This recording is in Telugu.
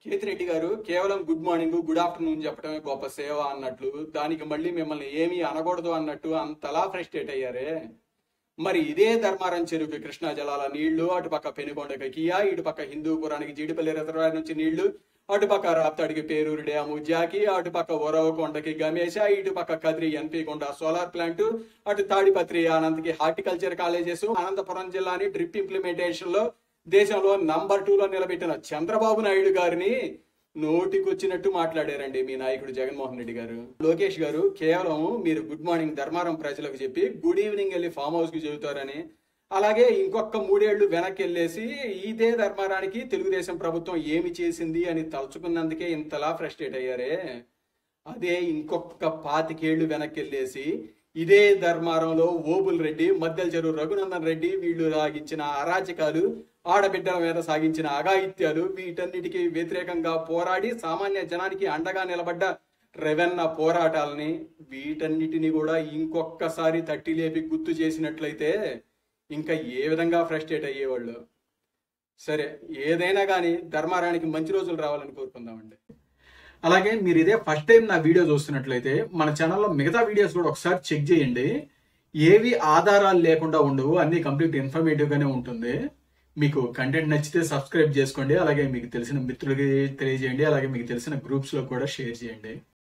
కేతిరెడ్డి గారు కేవలం గుడ్ మార్నింగ్ గుడ్ ఆఫ్టర్నూన్ చెప్పడమే గొప్ప సేవ అన్నట్లు దానికి మళ్ళీ మిమ్మల్ని ఏమీ అనకూడదు అన్నట్టు అంతలా ఫ్రస్ట్రేట్ అయ్యారే. మరి ఇదే ధర్మారం చెరువుకి కృష్ణా జలాల నీళ్లు, అటుపక్క పెనుకొండకి కియా, ఇటుపక్క హిందూపురానికి జీడిపల్లి రిజర్వాయర్ నుంచి నీళ్లు, అటుపక్క రాప్తాడికి పేరూరు డ్యాము జాకి, అటుపక్క ఒరవకొండకి గమేశ, ఇటుపక్క కద్రి ఎన్పి కొండ సోలార్ ప్లాంట్, అటు తాడిపత్రి అనంతకి హార్టికల్చర్ కాలేజెస్, అనంతపురం జిల్లాని డ్రిప్ ఇంప్లిమెంటేషన్ లో దేశంలో నంబర్ 2లో నిలబెట్టిన చంద్రబాబు నాయుడు గారిని నోటికొచ్చినట్టు మాట్లాడారండి మీ నాయకుడు జగన్మోహన్ రెడ్డి గారు. లోకేష్ గారు కేవలం మీరు గుడ్ మార్నింగ్ ధర్మారం ప్రజలకు చెప్పి గుడ్ ఈవినింగ్ వెళ్ళి ఫామ్ హౌస్ కి చెబుతారని, అలాగే ఇంకొక 3 ఏళ్లు వెనక్కి వెళ్ళేసి ఇదే ధర్మారానికి తెలుగుదేశం ప్రభుత్వం ఏమి చేసింది అని తలుచుకున్నందుకే ఇంతలా ఫ్రస్ట్రేట్ అయ్యారే. అదే ఇంకొక 25 ఏళ్లు వెనక్కి వెళ్ళేసి ఇదే ధర్మారంలో ఓబుల్ రెడ్డి, మద్దెల చెరువు రఘునందన్ రెడ్డి వీళ్ళు సాగించిన అరాచకాలు, ఆడబిడ్డల మీద సాగించిన అఘాయిత్యాలు, వీటన్నిటికీ వ్యతిరేకంగా పోరాడి సామాన్య జనానికి అండగా నిలబడ్డ రెవెన్న పోరాటాలని వీటన్నిటిని కూడా ఇంకొకసారి తట్టి లేపి గుర్తు చేసినట్లయితే ఇంకా ఏ విధంగా ఫ్రస్ట్రేట్ అయ్యేవాళ్ళు. సరే, ఏదైనా కానీ ధర్మారానికి మంచి రోజులు రావాలని కోరుకుందామండి. అలాగే మీరు ఇదే ఫస్ట్ టైం నా వీడియో చూస్తున్నట్లయితే మన ఛానల్లో మిగతా వీడియోస్ కూడా ఒకసారి చెక్ చేయండి. ఏవి ఆధారాలు లేకుండా ఉండవు, అన్ని కంప్లీట్ ఇన్ఫర్మేటివ్ గానే ఉంటుంది. మీకు కంటెంట్ నచ్చితే సబ్స్క్రైబ్ చేసుకోండి, అలాగే మీకు తెలిసిన మిత్రులకి తెలియజేయండి, అలాగే మీకు తెలిసిన గ్రూప్స్ లో కూడా షేర్ చేయండి.